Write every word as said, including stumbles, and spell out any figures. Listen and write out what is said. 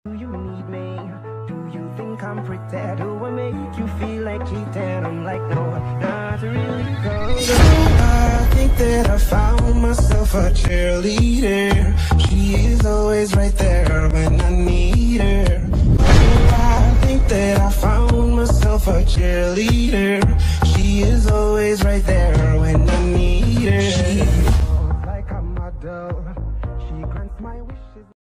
Do you need me? Do you think I'm pretty? Do I make you feel like cheating? I'm like, no, not really. Cause I think that I found myself a cheerleader. She is always right there when I need her. I think that I found myself a cheerleader. She is always right there